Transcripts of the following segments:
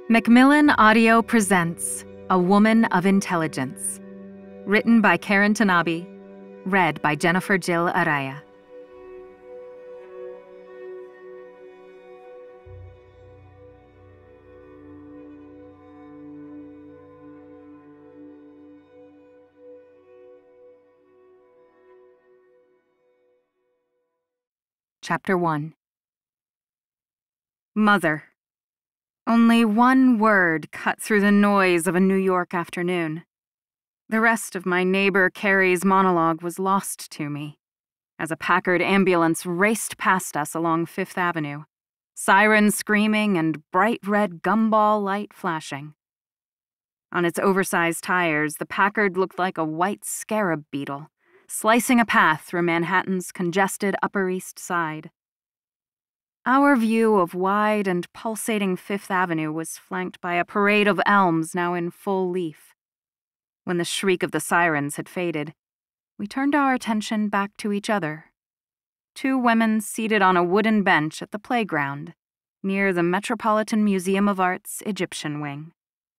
Macmillan Audio presents A Woman of Intelligence. Written by Karin Tanabe. Read by Jennifer Jill Araya. Chapter 1. Mother. Only one word cut through the noise of a New York afternoon. The rest of my neighbor Carrie's monologue was lost to me as a Packard ambulance raced past us along Fifth Avenue, sirens screaming and bright red gumball light flashing. On its oversized tires, the Packard looked like a white scarab beetle, slicing a path through Manhattan's congested Upper East Side. Our view of wide and pulsating Fifth Avenue was flanked by a parade of elms now in full leaf. When the shriek of the sirens had faded, we turned our attention back to each other. Two women seated on a wooden bench at the playground, near the Metropolitan Museum of Art's Egyptian wing.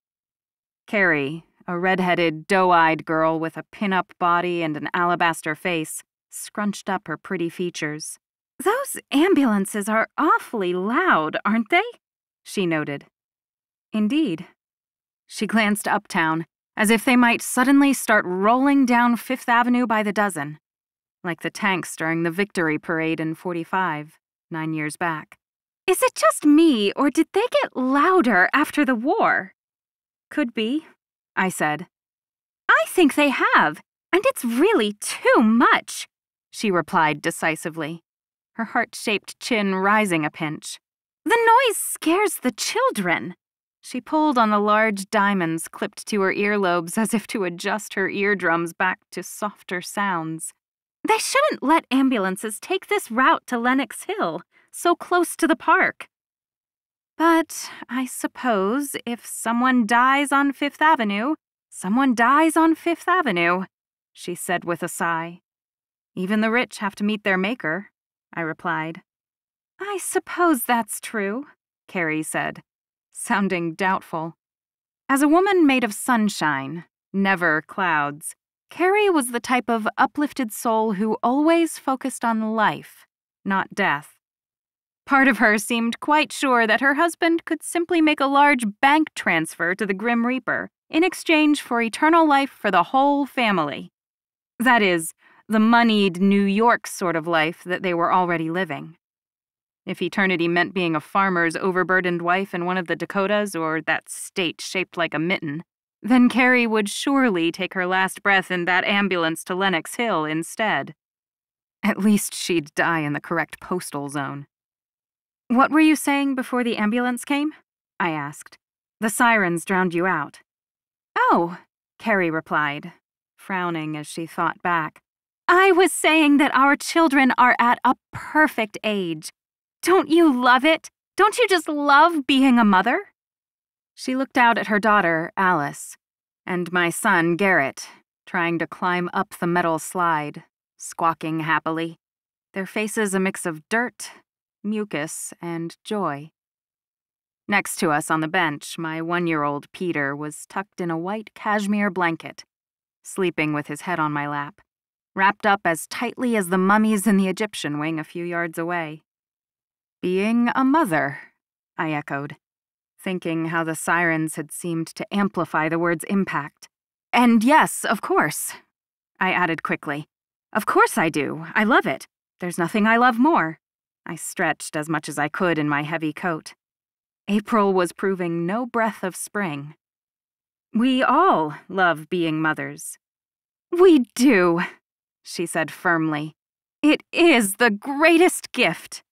Carrie, a red-headed, doe-eyed girl with a pin-up body and an alabaster face, scrunched up her pretty features. "Those ambulances are awfully loud, aren't they?" she noted. Indeed. She glanced uptown, as if they might suddenly start rolling down Fifth Avenue by the dozen, like the tanks during the Victory Parade in '45, 9 years back. "Is it just me, or did they get louder after the war?" "Could be," I said. "I think they have, and it's really too much," she replied decisively, her heart-shaped chin rising a pinch. "The noise scares the children." She pulled on the large diamonds clipped to her earlobes as if to adjust her eardrums back to softer sounds. "They shouldn't let ambulances take this route to Lenox Hill, so close to the park." "But I suppose if someone dies on Fifth Avenue, someone dies on Fifth Avenue," she said with a sigh. "Even the rich have to meet their maker," I replied. "I suppose that's true," Carrie said, sounding doubtful. As a woman made of sunshine, never clouds, Carrie was the type of uplifted soul who always focused on life, not death. Part of her seemed quite sure that her husband could simply make a large bank transfer to the Grim Reaper in exchange for eternal life for the whole family. That is, the moneyed New York sort of life that they were already living. If eternity meant being a farmer's overburdened wife in one of the Dakotas or that state shaped like a mitten, then Carrie would surely take her last breath in that ambulance to Lenox Hill instead. At least she'd die in the correct postal zone. "What were you saying before the ambulance came?" I asked. "The sirens drowned you out." "Oh," Carrie replied, frowning as she thought back. "I was saying that our children are at a perfect age. Don't you love it? Don't you just love being a mother?" She looked out at her daughter, Alice, and my son, Garrett, trying to climb up the metal slide, squawking happily, their faces a mix of dirt, mucus, and joy. Next to us on the bench, my 1-year-old Peter was tucked in a white cashmere blanket, sleeping with his head on my lap, wrapped up as tightly as the mummies in the Egyptian wing a few yards away. "Being a mother," I echoed, thinking how the sirens had seemed to amplify the word's impact. "And yes, of course," I added quickly. "Of course I do. I love it. There's nothing I love more." I stretched as much as I could in my heavy coat. April was proving no breath of spring. "We all love being mothers." "We do," she said firmly. "It is the greatest gift."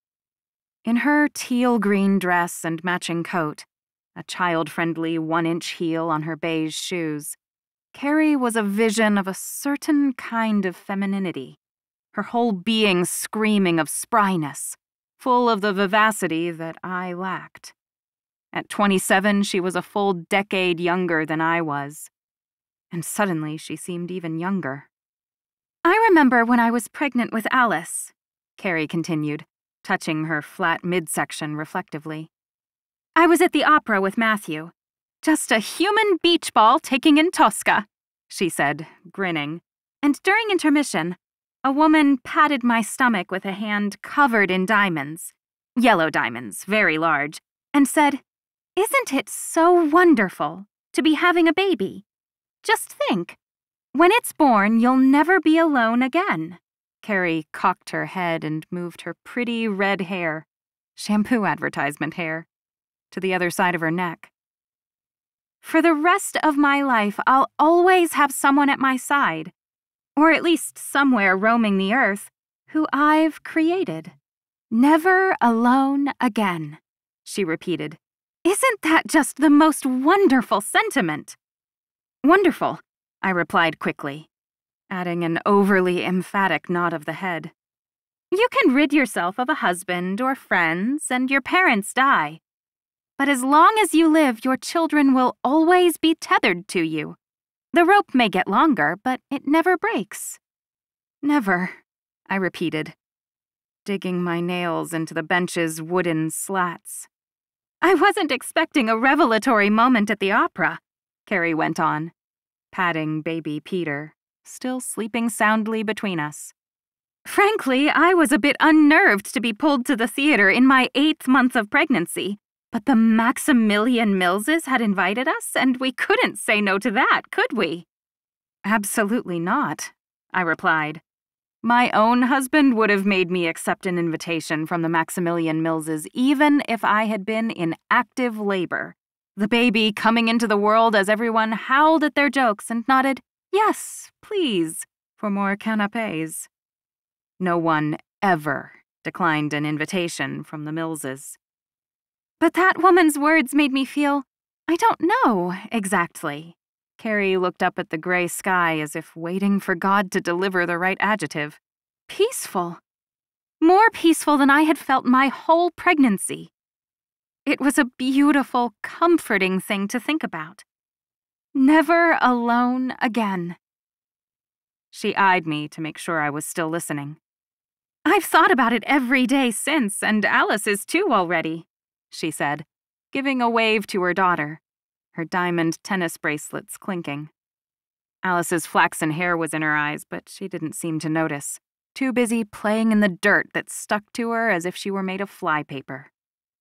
In her teal-green dress and matching coat, a child-friendly 1-inch heel on her beige shoes, Carrie was a vision of a certain kind of femininity, her whole being screaming of spryness, full of the vivacity that I lacked. At 27, she was a full decade younger than I was, and suddenly she seemed even younger. "I remember when I was pregnant with Alice," Carrie continued, touching her flat midsection reflectively. I was at the opera with Matthew. Just a human beach ball taking in Tosca, she said, grinning. And during intermission, a woman patted my stomach with a hand covered in diamonds, yellow diamonds, very large, and said, "Isn't it so wonderful to be having a baby? Just think, when it's born, you'll never be alone again." Carrie cocked her head and moved her pretty red hair, shampoo advertisement hair, to the other side of her neck. "For the rest of my life, I'll always have someone at my side, or at least somewhere roaming the earth, who I've created. Never alone again," she repeated. "Isn't that just the most wonderful sentiment?" "Wonderful," I replied quickly, adding an overly emphatic nod of the head. "You can rid yourself of a husband or friends, and your parents die. But as long as you live, your children will always be tethered to you. The rope may get longer, but it never breaks." "Never," I repeated, digging my nails into the bench's wooden slats. "I wasn't expecting a revelatory moment at the opera," Carrie went on, patting baby Peter, still sleeping soundly between us. "Frankly, I was a bit unnerved to be pulled to the theater in my 8th month of pregnancy. But the Maximilian Millses had invited us, and we couldn't say no to that, could we?" "Absolutely not," I replied. "My own husband would have made me accept an invitation from the Maximilian Millses even if I had been in active labor. The baby coming into the world as everyone howled at their jokes and nodded, 'Yes, please,' for more canapés. No one ever declined an invitation from the Millses. But that woman's words made me feel, I don't know exactly." Carrie looked up at the gray sky as if waiting for God to deliver the right adjective. "Peaceful. More peaceful than I had felt my whole pregnancy. It was a beautiful, comforting thing to think about. Never alone again." She eyed me to make sure I was still listening. "I've thought about it every day since, and Alice is too already," she said, giving a wave to her daughter, her diamond tennis bracelets clinking. Alice's flaxen hair was in her eyes, but she didn't seem to notice, too busy playing in the dirt that stuck to her as if she were made of flypaper.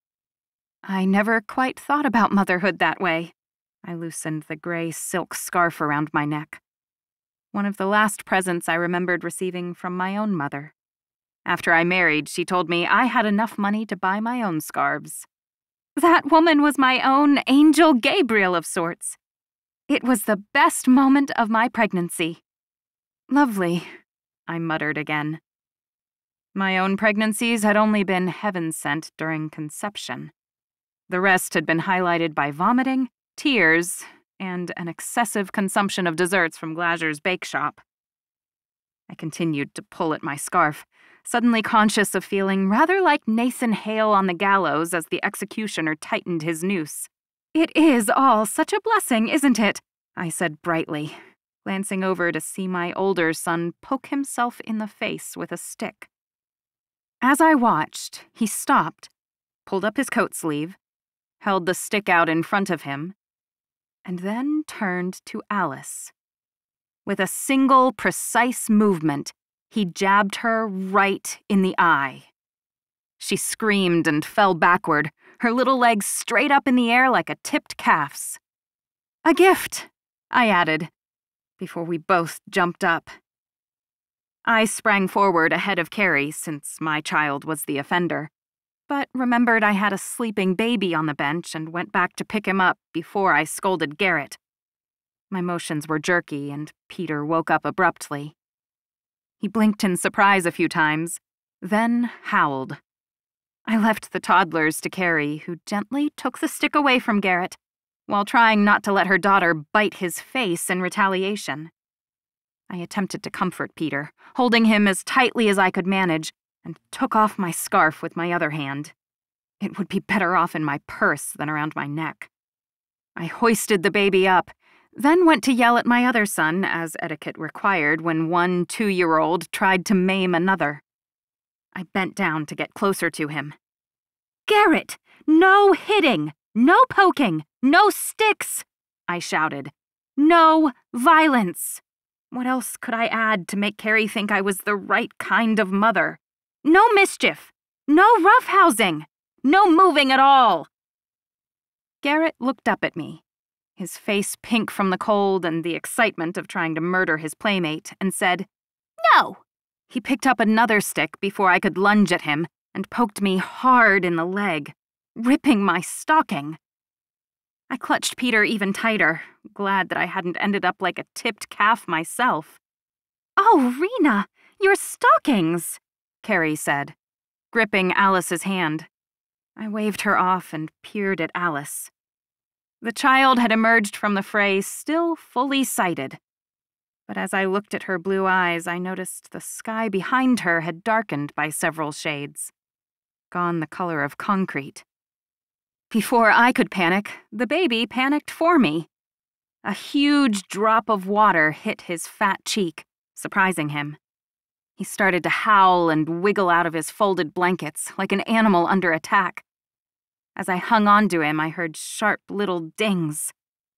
I never quite thought about motherhood that way. I loosened the gray silk scarf around my neck. One of the last presents I remembered receiving from my own mother. After I married, she told me I had enough money to buy my own scarves. That woman was my own angel Gabriel of sorts. It was the best moment of my pregnancy. "Lovely," I muttered again. My own pregnancies had only been heaven-sent during conception. The rest had been highlighted by vomiting, tears, and an excessive consumption of desserts from Glazer's bake shop. I continued to pull at my scarf, suddenly conscious of feeling rather like Nathan Hale on the gallows as the executioner tightened his noose. "It is all such a blessing, isn't it?" I said brightly, glancing over to see my older son poke himself in the face with a stick. As I watched, he stopped, pulled up his coat sleeve, held the stick out in front of him, and then turned to Alice. With a single, precise movement, he jabbed her right in the eye. She screamed and fell backward, her little legs straight up in the air like a tipped calf's. "A gift," I added, before we both jumped up. I sprang forward ahead of Carrie, since my child was the offender, but remembered I had a sleeping baby on the bench and went back to pick him up before I scolded Garrett. My motions were jerky, and Peter woke up abruptly. He blinked in surprise a few times, then howled. I left the toddlers to Carrie, who gently took the stick away from Garrett, while trying not to let her daughter bite his face in retaliation. I attempted to comfort Peter, holding him as tightly as I could manage, and took off my scarf with my other hand. It would be better off in my purse than around my neck. I hoisted the baby up, then went to yell at my other son, as etiquette required when one 2-year-old tried to maim another. I bent down to get closer to him. "Garrett, no hitting! No poking! No sticks! I shouted. No violence! What else could I add to make Carrie think I was the right kind of mother? No mischief! No roughhousing! No moving at all! Garrett looked up at me, his face pink from the cold and the excitement of trying to murder his playmate, and said, "No!" He picked up another stick before I could lunge at him and poked me hard in the leg, ripping my stocking. I clutched Peter even tighter, glad that I hadn't ended up like a tipped calf myself. "Oh, Rena, your stockings," Carrie said, gripping Alice's hand. I waved her off and peered at Alice. The child had emerged from the fray still fully sighted. But as I looked at her blue eyes, I noticed the sky behind her had darkened by several shades, gone the color of concrete. Before I could panic, the baby panicked for me. A huge drop of water hit his fat cheek, surprising him. He started to howl and wiggle out of his folded blankets like an animal under attack. As I hung onto him, I heard sharp little dings.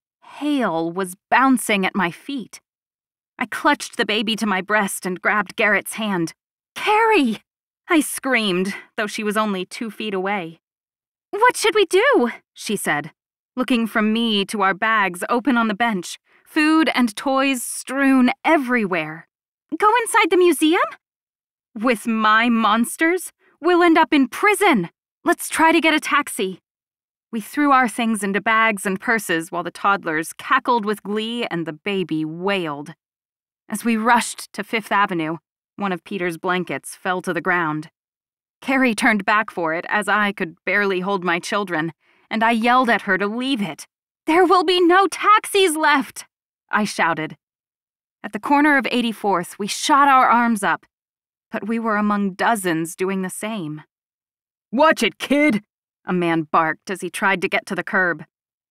Hail was bouncing at my feet. I clutched the baby to my breast and grabbed Garrett's hand. "Carrie!" I screamed, though she was only 2 feet away. "What should we do?" she said, looking from me to our bags open on the bench, food and toys strewn everywhere. "Go inside the museum?" "With my monsters? We'll end up in prison. Let's try to get a taxi." We threw our things into bags and purses while the toddlers cackled with glee and the baby wailed. As we rushed to Fifth Avenue, one of Peter's blankets fell to the ground. Carrie turned back for it as I could barely hold my children, and I yelled at her to leave it. "There will be no taxis left!" I shouted. At the corner of 84th, we shot our arms up, but we were among dozens doing the same. "Watch it, kid!" a man barked as he tried to get to the curb.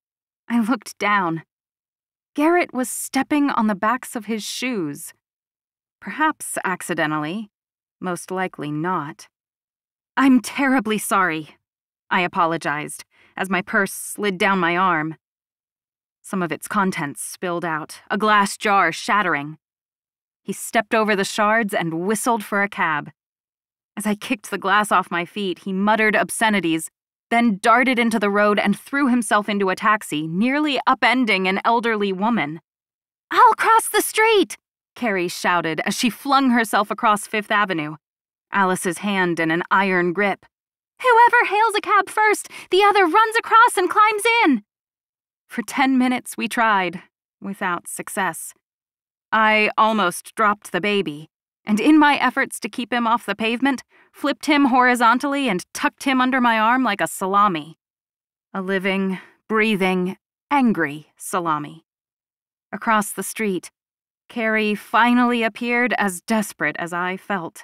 I looked down. Garrett was stepping on the backs of his shoes. Perhaps accidentally, most likely not. "I'm terribly sorry," I apologized as my purse slid down my arm. Some of its contents spilled out, a glass jar shattering. He stepped over the shards and whistled for a cab. As I kicked the glass off my feet, he muttered obscenities, then darted into the road and threw himself into a taxi, nearly upending an elderly woman. "I'll cross the street!" Carrie shouted as she flung herself across Fifth Avenue, Alice's hand in an iron grip. "Whoever hails a cab first, the other runs across and climbs in!" For 10 minutes we tried, without success. I almost dropped the baby, and in my efforts to keep him off the pavement, flipped him horizontally and tucked him under my arm like a salami. A living, breathing, angry salami. Across the street, Carrie finally appeared as desperate as I felt.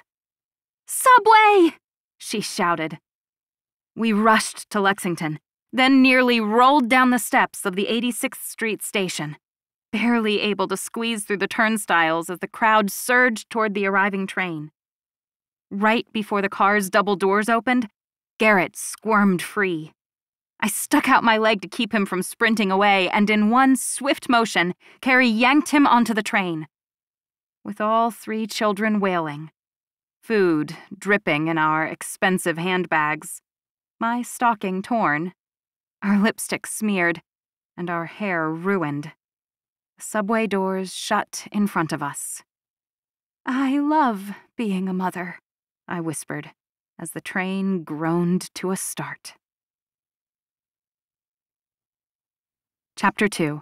"Subway!" she shouted. We rushed to Lexington, then nearly rolled down the steps of the 86th Street station, barely able to squeeze through the turnstiles as the crowd surged toward the arriving train. Right before the car's double doors opened, Garrett squirmed free. I stuck out my leg to keep him from sprinting away, and in one swift motion, Carrie yanked him onto the train. With all 3 children wailing, food dripping in our expensive handbags, my stocking torn, our lipstick smeared, and our hair ruined, the subway doors shut in front of us. "I love being a mother," I whispered, as the train groaned to a start. Chapter 2.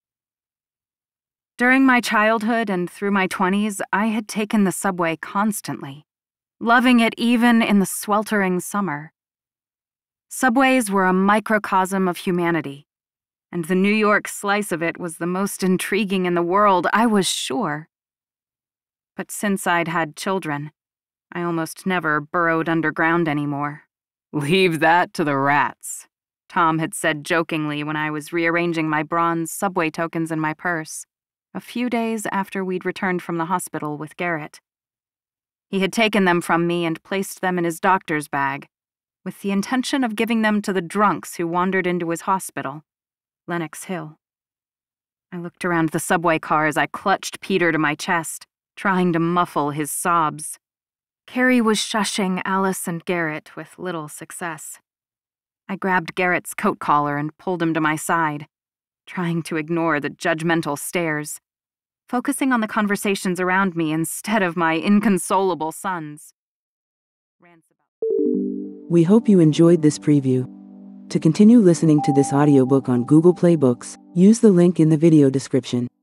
During my childhood and through my 20s, I had taken the subway constantly, loving it even in the sweltering summer. Subways were a microcosm of humanity, and the New York slice of it was the most intriguing in the world, I was sure. But since I'd had children, I almost never burrowed underground anymore. "Leave that to the rats," Tom had said jokingly when I was rearranging my bronze subway tokens in my purse, a few days after we'd returned from the hospital with Garrett. He had taken them from me and placed them in his doctor's bag, with the intention of giving them to the drunks who wandered into his hospital, Lenox Hill. I looked around the subway car as I clutched Peter to my chest, trying to muffle his sobs. Carrie was shushing Alice and Garrett with little success. I grabbed Garrett's coat collar and pulled him to my side, trying to ignore the judgmental stares, focusing on the conversations around me instead of my inconsolable sons. We hope you enjoyed this preview. To continue listening to this audiobook on Google Play Books, use the link in the video description.